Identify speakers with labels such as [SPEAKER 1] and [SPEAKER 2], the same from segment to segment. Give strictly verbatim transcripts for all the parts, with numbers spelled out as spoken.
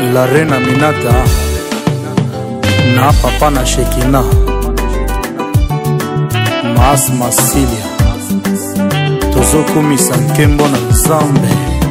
[SPEAKER 1] La Reine Aminata na papa na Shekina Mas Masilia tozokumisa nkembo na Nzambe.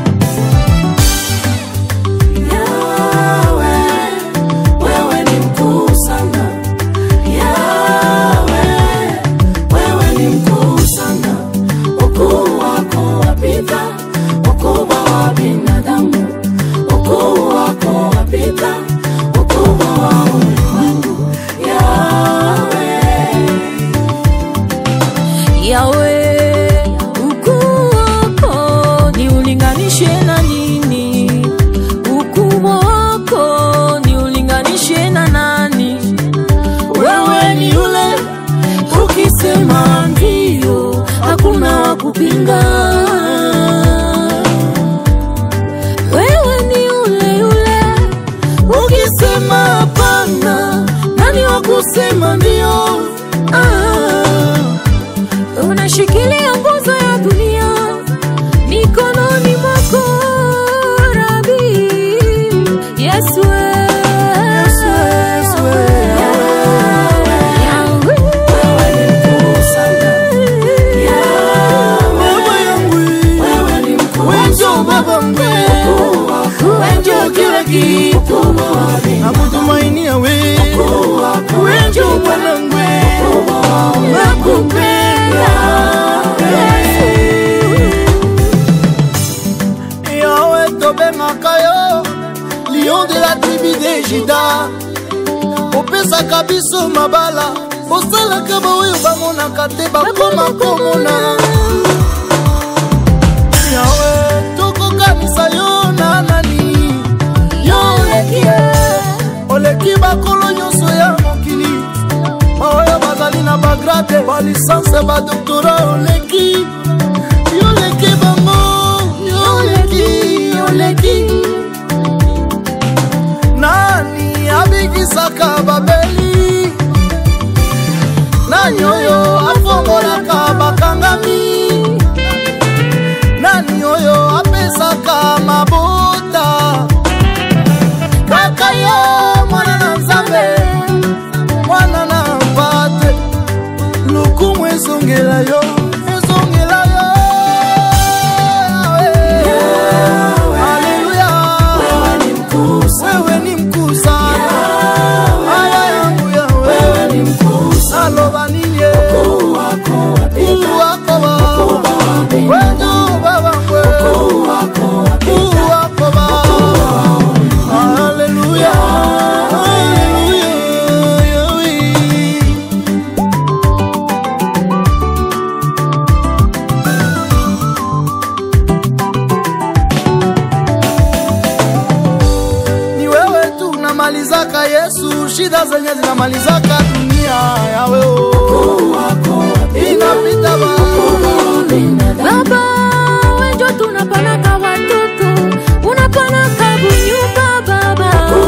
[SPEAKER 2] Yahweh, ukuu wako ni ulinganishe na nini? Ukuu wako ni ulinganishe na nani? Wewe ni yule, ukisema ndio hakuna wa kupinga. Wewe ni yule yule, ukisema hapana, nani wa kusema ndio? Ah, unashikilia nguzo ya dunia mikononi mwako, Rabi Yesu. Yesu, Yesu, Yahweh, wewe ni mkuu sana. Yahweh, wewe ni mkuu. Wenjo baba mwe, wenjo kila kitu, nakutumaini wewe. Wenjo bwana mwe, nakupenda.
[SPEAKER 3] Yahweh tobengaka, lion de la tribu de Juda. Opesaka biso mabala, osalaka baoyo bamonaka te bakoma komona. Yahweh tokokanisa yo na nani? Yo oleki, oleki bakolo nyonso ya mokili. Oyo bazali na bagrade, balisanse, badoktora, oleki. Yo oleki bango, yo oleki, oleki. Nani abikisaka babeli? Nani oyo afongolaka bakangami? Nani oyo apesaka mabota? Kaka yo mwana na Nzambe, mwana na mpate, lukumu ezongela yo, ezongela yo. Haleluya, wewe ni mkuu sana, wewe ni mkuu sana. Aya yangu ya wewe ni mkuu sana. Aloba niye, ukuu wako wapita, ukuu wako wapita, wewe baba mwe, ukuu wako wapita, ukuu wako wapita. Haleluya, haleluya, Yahweh. Ni wewe tu unamalizaka Yesu, shida zenye zinamalizaka dunia. Yahweh, ukuu wako inapita
[SPEAKER 2] Baba, wenjo tunapanaka watoto, unapanaka bunyumba baba.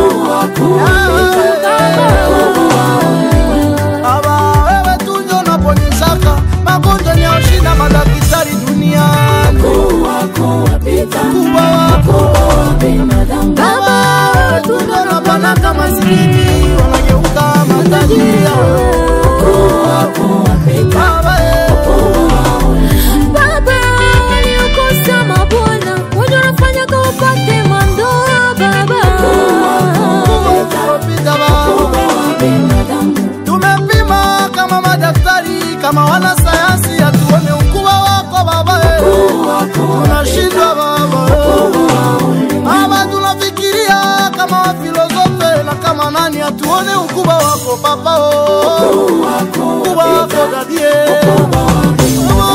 [SPEAKER 3] Baba, wewe tu ndio unaponyeshaka magonjwa ya shida madaktari duniani. Ukuu wako wapita, ukuu wako binadamu. Baba, wewe tu ndio unapanaka maskini wanageuka matajiri. Ukuu wako wapita, Baba.
[SPEAKER 2] Baba, waliokosa mabwana, wenye wanafanya kwa upate mandoa baba.
[SPEAKER 3] Tumepima kama madaktari, kama wana sayansi, hatuone ukubwa wako Baba. Tunashindwa Baba. Baba, tunafikiria kama wafilosofe na kama nani, hatuone ukubwa wako Papa. Ukubwa wako Dadie.